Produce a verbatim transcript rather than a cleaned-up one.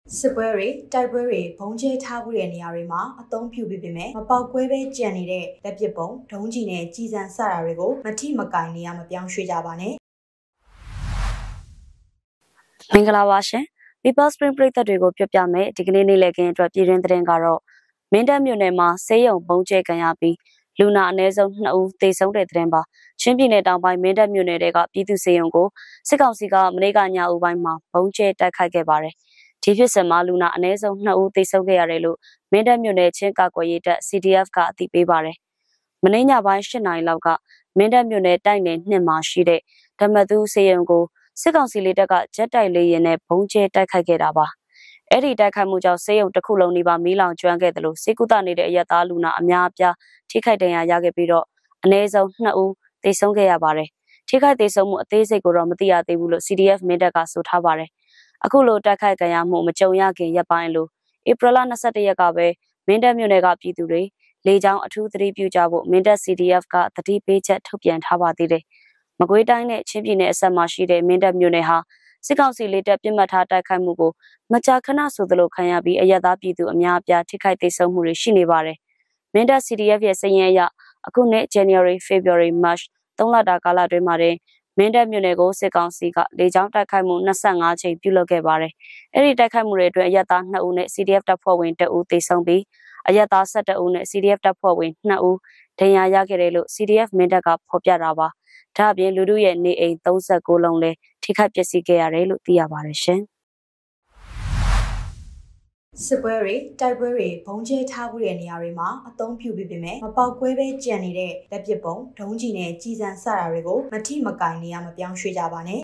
စစ်ပွဲတွေတိုက်ပွဲတွေဘုံကျဲထားမှုတဲ့နေရာတွေမှာအသုံးပြုပြီးပြင်မဲ့မပေါက်ကွဲပဲကြံနေတဲ့လက်ပစ်ပုံဒုံးကြီးနဲ့ကြီးစံစတာတွေကိုမထိမကင်နေရမပြောင်းရွှေ့ကြပါနဲ့မင်္ဂလာပါရှင် People Spring ပရိသတ်တွေကိုပြောပြမယ်ဒီကနေ့နေ့လည်ခင်းအတွက်ပြည်တွင်းသတင်းကတော့မင်းတပ်မြို့နယ်မှာဆေးရုံဘုံကျဲခံရပြီးလူနာအနည်းဆုံးနှစ်ဦးသေဆုံးတဲ့သတင်းပါချင်းပြည်နယ်တောင်ပိုင်းမင်းတပ်မြို့နယ်တွေကပြည်သူ့ဆေးရုံကိုစစ်ကောင်စီကမနေ့ကညဦးပိုင်းမှာဘုံကျဲတိုက်ခိုက်ခဲ့ပါတယ်ဒီဖြစ်စဉ်မှာလူနာအနည်းဆုံးနှစ်ဦးသေဆုံးခဲ့ရတယ်လို့မင်းတပ်မြို့နယ်ချင်းကာကွယ်ရေးတပ် C D F ကအသိပေးပါတယ်မနေ့ညပိုင်း၈နာရီလောက်ကမင်းတပ်မြို့နယ်တိုက်နယ်နှစ်မှာရှိတဲ့ဓမ္မသူဆေးရုံကိုစစ်ကောင်စီလေးတပ်ကဂျက်တိုက်လေယာဉ်နဲ့ဘုံကျဲတိုက်ခိုက်ခဲ့တာပါအဲ့ဒီတိုက်ခိုက်မှုကြောင့်ဆေးရုံတစ်ခုလုံးနီးပါးမီးလောင်ကျွမ်းခဲ့တယ်လို့စေကူတာနေတဲ့အရက်သားလူနာအများအပြားထိခိုက်ဒဏ်ရာရခဲ့ပြီးတော့အနည်းဆုံးနှစ်ဦးသေဆုံးခဲ့ရပါတယ်ထိခိုက်သေဆုံးမှုအသေးစိတ်ကိုတော့မသိရသေးဘူးလို့ C D F မင်းတပ်ကဆိုထားပါတယ်အခုလိုတိုက်ခိုက်ကြရမှုမကြုံရခင်ရက်ပိုင်းလို့ဧပြီလ၂၁ရက်ကပဲမင်းတပ်မြို့နယ်ကပြည်သူတွေလေကြောင်းအထူးသတိပြုကြဖို့မင်းတပ် C D F ကသတိပေးချက်ထုတ်ပြန်ထားပါသေးတယ်မကွေးတိုင်းနဲ့ချင်းပြည်နယ်အစပ်မှာရှိတဲ့မင်းတပ်မြို့နယ်ဟာစစ်ကောင်စီလေးတပ်ပြစ်မှတ်ထားတိုက်ခိုက်မှုကိုမကြာခဏဆိုသလိုခံရပြီးအရသာပြည်သူအများအပြားထိခိုက်ဒေဆုံးမှုတွေရှိနေပါတယ်မင်းတပ် C D F ရဲ့စည်ရင်အရအခုနှစ် January February March သုံးလတာကာလအတွင်းမှာတင်မင်းတပ်မြို့နယ်ကိုစစ်ကောင်စီကလေကြောင်းတိုက်ခိုက်မှု၂၅ချိန်ပြုလုပ်ခဲ့ပါတယ်။အဲ့ဒီတိုက်ခိုက်မှုတွေအတွင်းအရက်သား၂ဦးနဲ့ C D F တပ်ဖွဲ့ဝင်၁ဦးသေဆုံးပြီးအရက်သား၁၁ဦးနဲ့ C D F တပ်ဖွဲ့ဝင်၂ဦးဒဏ်ရာရခဲ့တယ်လို့ C D F မင်းတပ်ကဖော်ပြတာပါ။ဒါ့အပြင်လူထုရဲ့နေအိမ်၃၉လုံးလည်းထိခိုက်ပျက်စီးခဲ့ရတယ်လို့သိရပါတယ်ရှင်။စစ်ပွဲတွေတိုက်ပွဲတွေဘုံကျဲထားမှုတဲ့နေရာတွေမှာအသုံးပြုပြီးပြင်မဲ့မပေါက်ကွဲပဲကြံနေတဲ့လက်ပစ်ပုံဒုံးကြီးနဲ့ကြီးစံစတာတွေကိုမထိမကင်နေရမပြောင်းရွှေ့ကြပါနဲ့